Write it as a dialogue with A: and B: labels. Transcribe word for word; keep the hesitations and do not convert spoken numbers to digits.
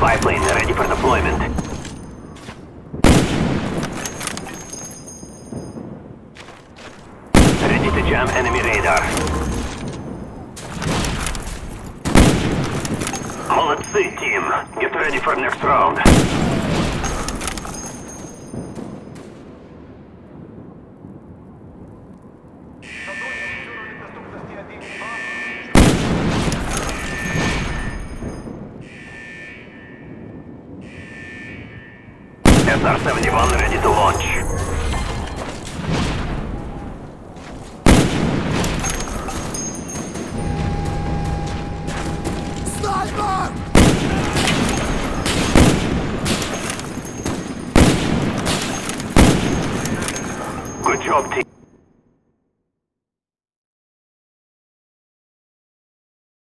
A: Spy plane ready for deployment. Ready to jam enemy radar. Молодцы, team. Get ready for next round. эс ар seventy-one ready to launch.
B: Sniper!
A: Good job, team.